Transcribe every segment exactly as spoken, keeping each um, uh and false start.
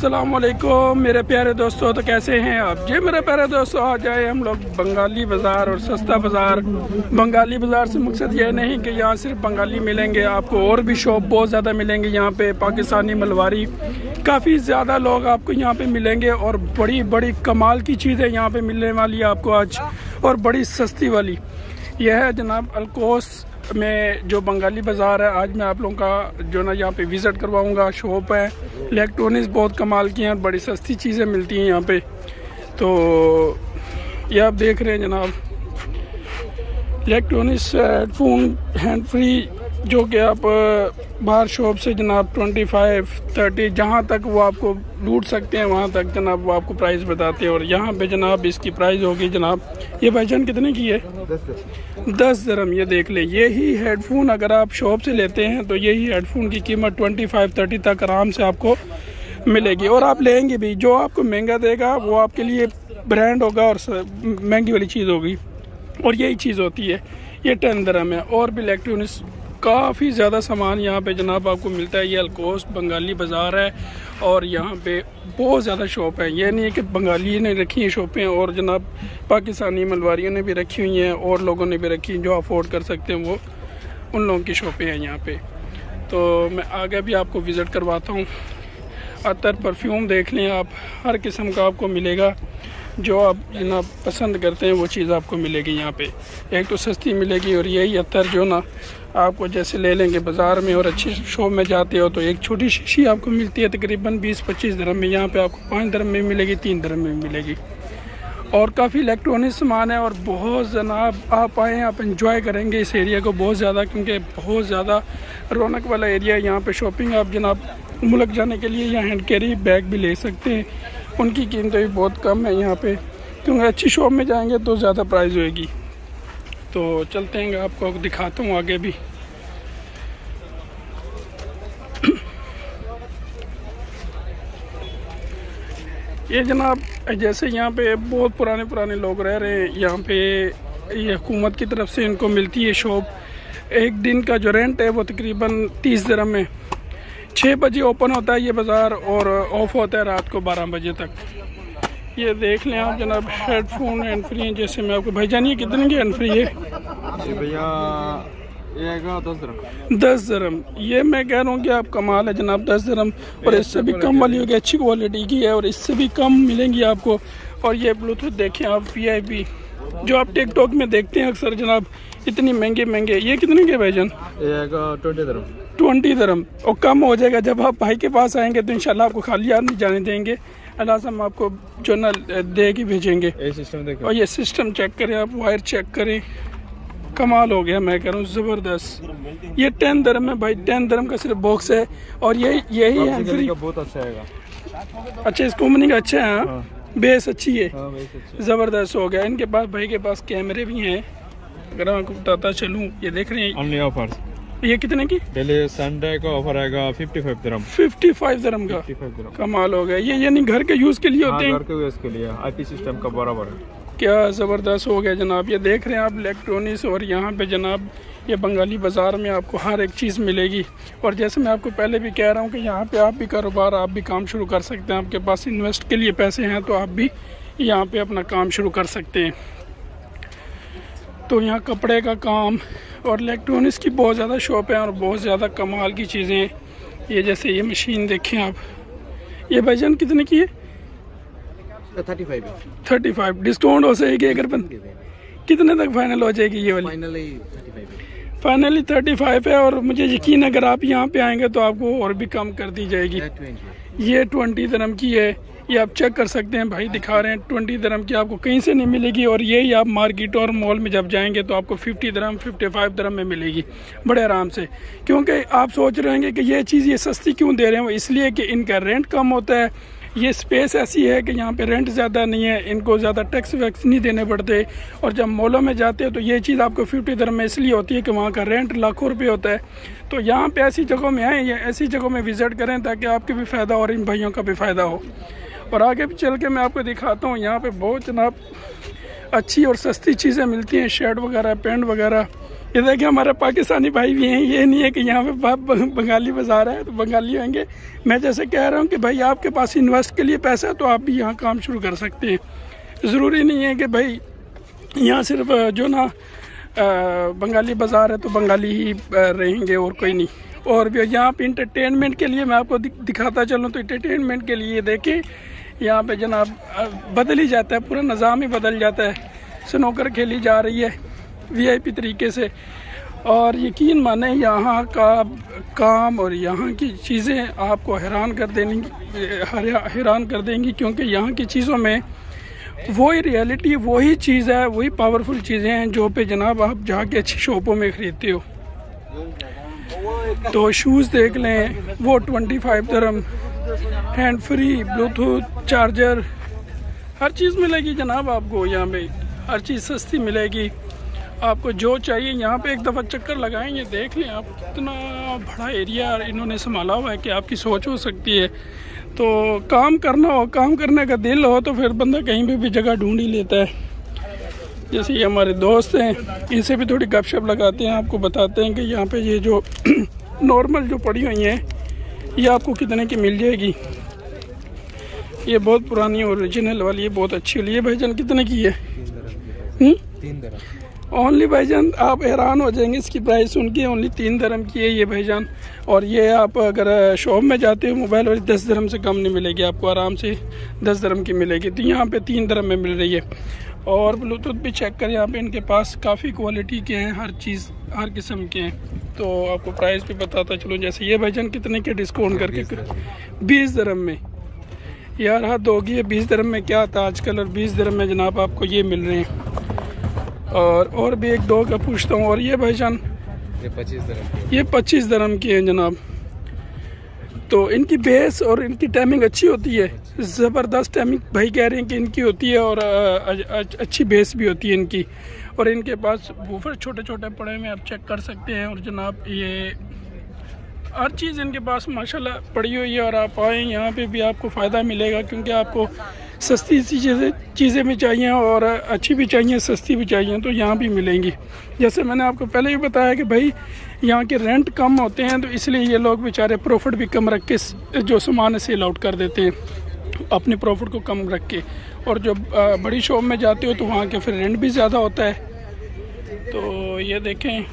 अस्सलाम वालेकुम मेरे प्यारे दोस्तों, तो कैसे हैं आप जी मेरे प्यारे दोस्तों। आ जाए हम लोग बंगाली बाज़ार और सस्ता बाज़ार। बंगाली बाज़ार से मकसद ये नहीं कि यहाँ सिर्फ बंगाली मिलेंगे, आपको और भी शॉप बहुत ज़्यादा मिलेंगे। यहाँ पे पाकिस्तानी, मलवारी, काफ़ी ज़्यादा लोग आपको यहाँ पे मिलेंगे और बड़ी बड़ी कमाल की चीज़ें यहाँ पे मिलने वाली है आपको आज, और बड़ी सस्ती वाली। यह है जनाब अलकोस में जो बंगाली बाज़ार है। आज मैं आप लोगों का जो ना यहाँ पे विज़िट करवाऊँगा। शॉप है, इलेक्ट्रॉनिक्स बहुत कमाल की हैं, बड़ी सस्ती चीज़ें मिलती हैं यहाँ पे। तो ये आप देख रहे हैं जनाब इलेक्ट्रॉनिक्स हेडफोन हैंड फ्री, जो कि आप बाहर शॉप से जनाब ट्वेंटी फाइव थर्टी जहाँ तक वो आपको लूट सकते हैं वहाँ तक जनाब वो आपको प्राइस बताते हैं। और यहाँ पे जनाब इसकी प्राइस होगी जनाब, ये भाईजान कितने की है? दस दरम। ये देख ले, यही हेडफोन अगर आप शॉप से लेते हैं तो यही हेडफोन की कीमत ट्वेंटी फाइव थर्टी तक आराम से आपको मिलेगी। और आप लेंगे भी, जो आपको महंगा देगा वो आपके लिए ब्रांड होगा और महंगी वाली चीज़ होगी, और यही चीज़ होती है। ये टेन दरम है। और भी इलेक्ट्रॉनिक्स काफ़ी ज़्यादा सामान यहाँ पे जनाब आपको मिलता है। ये अलकोस बंगाली बाज़ार है और यहाँ पे बहुत ज़्यादा शॉप है। ये नहीं है कि बंगाली ने रखी हैं शॉपें, और जनाब पाकिस्तानी मलवारियों ने भी रखी हुई हैं और लोगों ने भी रखी हैं। जो अफोर्ड कर सकते हैं वो उन लोगों की शॉपें हैं यहाँ पे। तो मैं आगे भी आपको विज़िट करवाता हूँ। अतर परफ्यूम देख लें आप, हर किस्म का आपको मिलेगा। जो आप जनाब पसंद करते हैं वो चीज़ आपको मिलेगी यहाँ पे। एक तो सस्ती मिलेगी, और यही अतर जो ना आपको जैसे ले लेंगे बाज़ार में और अच्छी शॉप में जाते हो तो एक छोटी शीशी आपको मिलती है तकरीबन बीस पच्चीस दरम में। यहाँ पे आपको पाँच दरम में मिलेगी, तीन दरम में मिलेगी। और काफ़ी इलेक्ट्रॉनिक सामान है और बहुत जनाब आप आएँ, आप इंजॉय करेंगे इस एरिया को बहुत ज़्यादा, क्योंकि बहुत ज़्यादा रौनक वाला एरिया है। यहाँ पे शॉपिंग आप जनाब मुल्क जाने के लिए यहाँ हैंड कैरी बैग भी ले सकते हैं, उनकी कीमतें भी बहुत कम है यहाँ पे, क्योंकि अच्छी शॉप में जाएंगे तो ज़्यादा प्राइस होएगी। तो चलते हैं, आपको दिखाता हूँ आगे भी। ये जनाब जैसे यहाँ पे बहुत पुराने पुराने लोग रह रहे हैं, यहाँ पे ये हुकूमत की तरफ से इनको मिलती है शॉप। एक दिन का जो रेंट है वो तकरीबन तीस दरम में। छः बजे ओपन होता है ये बाज़ार और ऑफ होता है रात को बारह बजे तक। ये देख लें आप जनाब हेडफोन हैंड फ्री हैं। जैसे मैं आपको भाईजान, ये कितने की हैंड फ्री है? भैया ये दस दरम। दस दरम। ये मैं कह रहा हूँ कि आप कमाल है जनाब, दस दरम। और इससे भी कम वाली होगी, अच्छी क्वालिटी की है, और इससे भी कम मिलेंगी आपको। और ये ब्लूटूथ देखें आप, वी आई पी जो आप टिकटॉक में देखते हैं अक्सर जनाब, इतनी महंगे महंगे। ये कितने के भाईजान? ट्वेंटी दरम। ट्वेंटी दरम। और कम हो जाएगा जब आप भाई के पास आएंगे तो इंशाल्लाह आपको खाली हाथ नहीं जाने देंगे। अल्लाह से हम आपको जो ना दे के भेजेंगे। और ये सिस्टम चेक करें आप, वायर चेक करें, कमाल हो गया। मैं कह रहा हूँ ज़बरदस्त। ये टेन दरम है भाई, टेन दरम का सिर्फ बॉक्स है। और ये यही है फ्री, बहुत अच्छा है। अच्छा इस कंपनी का अच्छा है। हाँ, बेस अच्छी है, ज़बरदस्त हो गया। इनके पास भाई के पास कैमरे भी हैं, अगर मैं आपको बताता चलूँ। ये देख रहे हैं ओनली ऑफर्स। ये कितने की? डेली संडे का ऑफर आएगा फिफ्टी फाइव दरम। फिफ्टी फाइव दरम का कमाल हो गया। ये यानी घर के यूज़ के लिए होते हैं? घर के यूज़ के लिए आईपी सिस्टम का बराबर है। क्या ज़बरदस्त हो गया जनाब। ये देख रहे हैं आप इलेक्ट्रॉनिक्स, और यहाँ पे जनाब ये बंगाली बाज़ार में आपको हर एक चीज़ मिलेगी। और जैसे मैं आपको पहले भी कह रहा हूँ कि यहाँ पे आप भी कारोबार, आप भी काम शुरू कर सकते हैं। आपके पास इन्वेस्ट के लिए पैसे हैं तो आप भी यहाँ पे अपना काम शुरू कर सकते हैं। तो यहाँ कपड़े का काम और इलेक्ट्रॉनिक्स की बहुत ज़्यादा शॉप है और बहुत ज़्यादा कमाल की चीज़ें हैं। ये जैसे ये मशीन देखें आप, ये भाईजान कितने की है? Thirty five. Thirty five discount हो सकेगी अगर बंद? कितने तक फाइनल हो जाएगी ये वाली? फाइनली थर्टी फाइव है। फाइनली थर्टी फाइव है। और मुझे यकीन अगर आप यहाँ पे आएंगे तो आपको और भी कम कर दी जाएगी। ये ट्वेंटी दरम की है, ये आप चेक कर सकते हैं, भाई दिखा रहे हैं। ट्वेंटी दरम की आपको कहीं से नहीं मिलेगी। और यही आप मार्केट और मॉल में जब जाएंगे तो आपको फिफ्टी दरम फिफ्टी फाइव दरम में मिलेगी बड़े आराम से। क्योंकि आप सोच रहे होंगे कि ये चीज़ ये सस्ती क्यों दे रहे हैं, इसलिए कि इनका रेंट कम होता है। ये स्पेस ऐसी है कि यहाँ पे रेंट ज़्यादा नहीं है, इनको ज़्यादा टैक्स वैक्स नहीं देने पड़ते। और जब मॉलों में जाते हैं तो ये चीज़ आपको फिफ्टी दरम में इसलिए होती है कि वहाँ का रेंट लाखों रुपए होता है। तो यहाँ पे ऐसी जगहों में आएँ, ऐसी जगहों में विज़िट करें ताकि आपके भी फ़ायदा और इन भाइयों का भी फ़ायदा हो। और आगे भी चल के मैं आपको दिखाता हूँ। यहाँ पे बहुत जनाब अच्छी और सस्ती चीज़ें मिलती हैं, शर्ट वगैरह, पैंट वगैरह। ये देखिए हमारे पाकिस्तानी भाई भी हैं, ये नहीं है कि यहाँ पे बंगाली बाज़ार है तो बंगाली होंगे। मैं जैसे कह रहा हूँ कि भाई आपके पास इन्वेस्ट के लिए पैसा है तो आप भी यहाँ काम शुरू कर सकते हैं। ज़रूरी नहीं है कि भाई यहाँ सिर्फ जो ना बंगाली बाज़ार है तो बंगाली ही रहेंगे और कोई नहीं। और भी यहाँ पे इंटरटेनमेंट के लिए मैं आपको दिखाता चलूँ तो इंटरटेनमेंट के लिए देखें यहाँ पे जनाब बदल ही जाता है, पूरा निज़ाम ही बदल जाता है। स्नूकर खेली जा रही है वीआईपी तरीके से, और यकीन माने यहाँ का काम और यहाँ की चीज़ें आपको हैरान कर देंगी, हैरान कर देंगी, क्योंकि यहाँ की चीज़ों में वही रियलिटी, वही चीज़ है, वही पावरफुल चीज़ें हैं जो पे जनाब आप जाके अच्छी शॉपों में ख़रीदते हो। तो शूज़ देख लें, वो ट्वेंटी फाइव दरम, हैंड फ्री, ब्लूटूथ चार्जर, हर चीज़ मिलेगी जनाब आपको यहाँ पे, हर चीज़ सस्ती मिलेगी। आपको जो चाहिए यहाँ पे एक दफ़ा चक्कर लगाएंगे, देख लें आप कितना बड़ा एरिया इन्होंने संभाला हुआ है कि आपकी सोच हो सकती है। तो काम करना हो, काम करने का दिल हो तो फिर बंदा कहीं पे भी जगह ढूंढ ही लेता है। जैसे ये हमारे दोस्त हैं, इनसे भी थोड़ी गपशप लगाते हैं, आपको बताते हैं कि यहाँ पे ये जो नॉर्मल जो पड़ी हुई हैं ये आपको कितने की मिल जाएगी। ये बहुत पुरानी ओरिजिनल वाली है, बहुत अच्छी वाली है। भाईजान कितने की है? तीन दरम ओनली भाईजान, आप हैरान हो जाएंगे इसकी प्राइस सुन के। ओनली तीन दरम की है ये भाईजान। और ये आप अगर शॉप में जाते हो मोबाइल वाली, दस दरम से कम नहीं मिलेगी आपको, आराम से दस दरम की मिलेगी। तो यहाँ पे तीन दरम में मिल रही है। और ब्लूटूथ भी चेक करें, यहाँ पे इनके पास काफ़ी क्वालिटी के हैं, हर चीज़ हर किस्म के हैं। तो आपको प्राइस भी बताता चलो। जैसे ये भाईजान कितने के डिस्काउंट करके? बीस दरम में। यार हद होगी है, बीस दरम में क्या आता आजकल, और बीस दरम में जनाब आपको ये मिल रहे हैं। और और भी एक दो का पूछता हूँ। और ये भाईजान ये पच्चीस दरम ये पच्चीस दरम की है जनाब। तो इनकी बेस और इनकी टाइमिंग अच्छी होती है, ज़बरदस्त टाइमिंग भाई कह रहे हैं कि इनकी होती है, और अच्छी बेस भी होती है इनकी। और इनके पास वूफर छोटे छोटे पड़े हुए आप चेक कर सकते हैं। और जनाब ये हर चीज़ इनके पास माशाल्लाह पड़ी हुई है। और आप आएँ यहाँ पे भी आपको फ़ायदा मिलेगा, क्योंकि आपको सस्ती सी चीज़ें चीज़ें भी चाहिए और अच्छी भी चाहिए, सस्ती भी चाहिए, तो यहाँ भी मिलेंगी। जैसे मैंने आपको पहले ही बताया कि भाई यहाँ के रेंट कम होते हैं, तो इसलिए ये लोग बेचारे प्रॉफिट भी कम रख के जो सामान सेल आउट कर देते हैं, अपने प्रॉफिट को कम रख के। और जो बड़ी शॉप में जाते हो तो वहाँ के फिर रेंट भी ज़्यादा होता है। तो ये देखें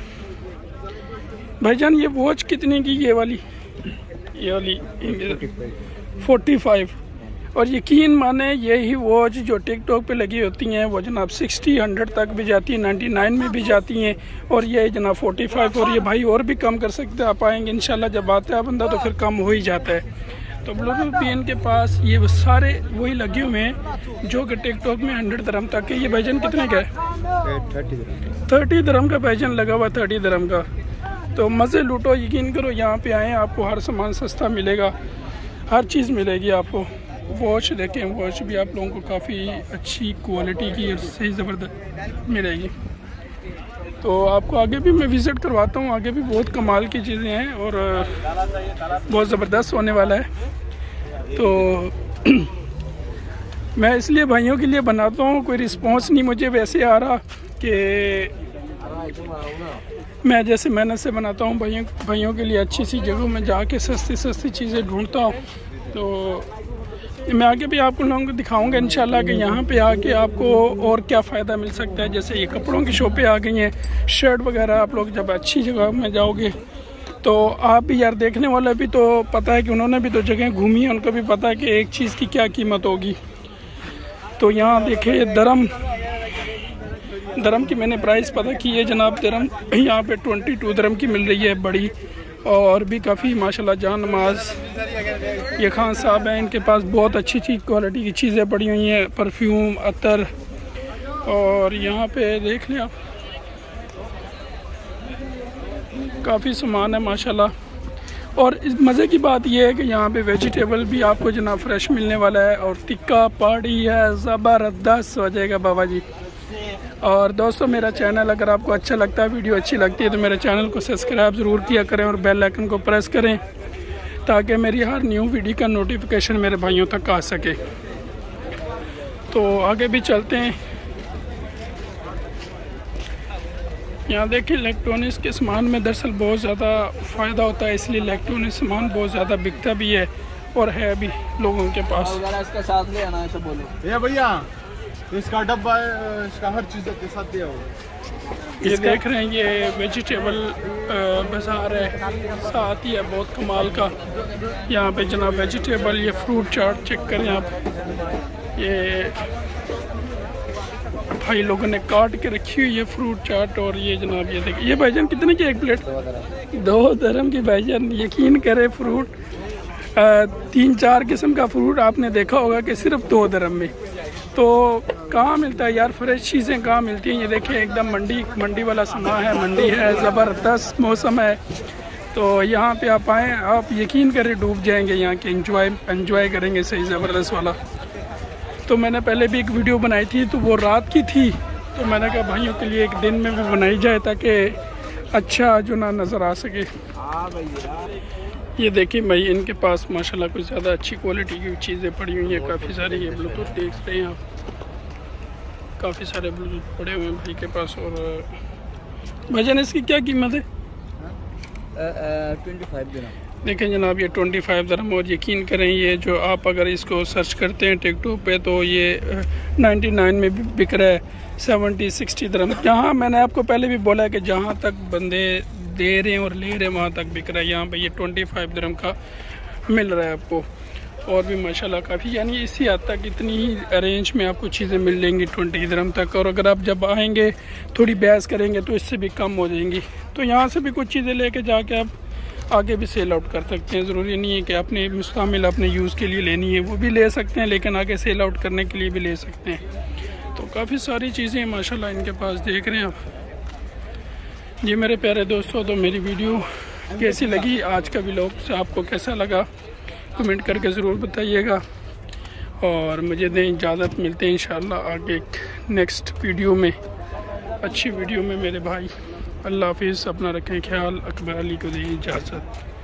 भाईजान, ये वॉच कितने की? ये वाली ये वाली फोर्टी फाइव। और यकीन माने यही वॉच जो टिकटॉक पे लगी होती हैं वो जनाब सिक्सटी हंड्रेड तक भी जाती है, नाइन्टी नाइन में भी जाती हैं, और ये जनाब फोर्टी फाइव। और ये भाई और भी कम कर सकते हैं, आप आएंगे इंशाल्लाह, जब आता है बंदा तो फिर कम हो ही जाता है। तो ब्लूटूथ भी इनके पास ये सारे वही लगे हुए हैं जो कि टिकटॉक में हंड्रेड दरम तक है। ये भाईजान कितने का है? थर्टी दरम का भाईजान लगा हुआ, थर्टी दरम का। तो मज़े लूटो, यकीन करो, यहाँ पे आएँ आपको हर सामान सस्ता मिलेगा, हर चीज़ मिलेगी आपको। वॉच देखें, वॉच भी आप लोगों को काफ़ी अच्छी क्वालिटी की और सही ज़बरदस्त मिलेगी। तो आपको आगे भी मैं विज़िट करवाता हूँ, आगे भी बहुत कमाल की चीज़ें हैं और बहुत ज़बरदस्त होने वाला है। तो मैं इसलिए भाइयों के लिए बनाता हूँ, कोई रिस्पांस नहीं मुझे वैसे आ रहा कि मैं जैसे मेहनत से बनाता हूँ भाइयों भाइयों के लिए अच्छी सी जगहों में जाके सस्ती सस्ती चीज़ें ढूंढता हूँ। तो मैं आगे भी आप लोगों को दिखाऊंगा इंशाल्लाह कि यहाँ पे आके आपको और क्या फ़ायदा मिल सकता है। जैसे ये कपड़ों की शॉपें आ गई हैं, शर्ट वगैरह, आप लोग जब अच्छी जगह में जाओगे तो आप भी यार, देखने वाला भी तो पता है कि उन्होंने भी तो जगह घूमी है, उनको भी पता है कि एक चीज़ की क्या कीमत होगी। तो यहाँ देखिए दरम दरम की मैंने प्राइस पता की है जनाब। दरम यहाँ पे ट्वेंटी टू दरम की मिल रही है बड़ी, और भी काफ़ी माशाल्लाह जान नमाज ये खान साहब हैं, इनके पास बहुत अच्छी चीज़ क्वालिटी की चीज़ें पड़ी हुई हैं, परफ्यूम, अतर। और यहाँ पे देख लें आप, काफ़ी सामान है माशाल्लाह। और इस मज़े की बात यह है कि यहाँ पे वेजिटेबल भी आपको जनाब फ्रेश मिलने वाला है, और टिक्का पार्टी है, ज़बरदस्त हो जाएगा बाबा जी। और दोस्तों, मेरा चैनल अगर आपको अच्छा लगता है, वीडियो अच्छी लगती है, तो मेरे चैनल को सब्सक्राइब ज़रूर किया करें और बेल आइकन को प्रेस करें, ताकि मेरी हर न्यू वीडियो का नोटिफिकेशन मेरे भाइयों तक आ सके। तो आगे भी चलते हैं। यहाँ देखिए इलेक्ट्रॉनिक्स के सामान में दरअसल बहुत ज़्यादा फ़ायदा होता है, इसलिए इलेक्ट्रॉनिक्स सामान बहुत ज़्यादा बिकता भी है और है भी लोगों के पास। इसका साथ ले आना है बोलो। ये भैया इसका डब्बा, इसका हर चीज़ के साथ दिया हुआ। ये देख रहे हैं ये वेजिटेबल बाज़ार है, साथ ही है बहुत कमाल का। यहाँ पे जनाब वेजिटेबल, ये फ्रूट चाट चेक करें आप, ये भाई लोगों ने काट के रखी हुई है फ्रूट चाट। और ये जनाब ये देखिए, ये भाईजान कितने की एक प्लेट? दो दरम की भाईजान। यकीन करे फ्रूट आ, तीन चार किस्म का फ्रूट आपने देखा होगा कि सिर्फ दो दरम में। तो कहाँ मिलता है यार, फ्रेश चीज़ें कहाँ मिलती हैं? ये देखिए एकदम मंडी मंडी वाला सामान है, मंडी है, ज़बरदस्त मौसम है। तो यहाँ पे आप आएँ, आप यकीन करें डूब जाएंगे, यहाँ के एंजॉय एंजॉय करेंगे सही ज़बरदस्त वाला। तो मैंने पहले भी एक वीडियो बनाई थी, तो वो रात की थी, तो मैंने कहा भाइयों के लिए एक दिन में भी बनाई जाए ताकि अच्छा जो ना नज़र आ सके। ये देखिए भाई इनके पास माशाल्लाह कुछ ज़्यादा अच्छी क्वालिटी की चीज़ें पड़ी हुई हैं, काफ़ी सारी। ये ब्लूटूथ देख रहे हैं आप, काफ़ी सारे ब्लूटूथ पड़े हुए हैं भाई के पास। और भाईजान इसकी क्या कीमत है? ट्वेंटी फाइव दिन देखें जनाब ये ट्वेंटी फाइव दरम। और यकीन करें ये जो आप अगर इसको सर्च करते हैं टिकटॉक पे तो ये नाइन्टी नाइन में भी बिक रहा है, सेवेंटी सिक्सटी दरम। जहाँ मैंने आपको पहले भी बोला है कि जहाँ तक बंदे दे रहे हैं और ले रहे हैं वहाँ तक बिक रहा है। यहाँ पे ये ट्वेंटी फाइव दरम का मिल रहा है आपको। और भी माशाल्लाह काफ़ी, यानी इसी हद तक इतनी ही रेंज में आपको चीज़ें मिल जाएंगी ट्वेंटी दरम तक। और अगर आप जब आएंगे थोड़ी बहस करेंगे तो इससे भी कम हो जाएंगी। तो यहाँ से भी कुछ चीज़ें लेके जाके आप आगे भी सेल आउट कर सकते हैं। ज़रूरी नहीं है कि आपने मुस्तमिल अपने यूज़ के लिए लेनी है, वो भी ले सकते हैं, लेकिन आगे सेल आउट करने के लिए भी ले सकते हैं। तो काफ़ी सारी चीज़ें माशाल्लाह इनके पास देख रहे हैं आप। जी मेरे प्यारे दोस्तों, तो मेरी वीडियो कैसी लगी, आज का व्लॉग से आपको कैसा लगा, कमेंट करके ज़रूर बताइएगा। और मुझे दें इजाज़त, मिलते हैं इंशाल्लाह आगे एक नेक्स्ट वीडियो में, अच्छी वीडियो में मेरे भाई। अल्लाह हाफिज़, अपना रखें ख्याल। अकबर अली को दें इजाज़त।